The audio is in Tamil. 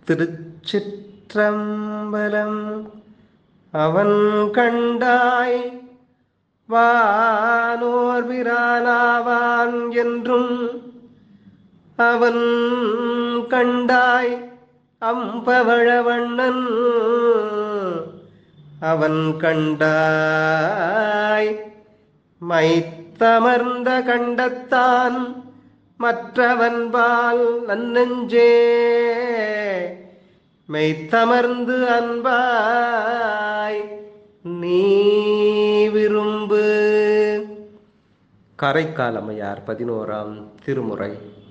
திருச்சிற்றம்பலம். அவன் கண்டாய் வானோர் பிரானாவான் என்றும் அவன் கண்டாய் அம்பவழவண்ணன் அவன் கண்டாய் மைத்தமர்ந்த கண்டத்தான் மற்றவன்பால் நன்னெஞ்சே மெய்த்தமர்ந்து அன்பாய் நீ விரும்பு. காரைக்கால் அம்மையார் 11ஆம் திருமுறை.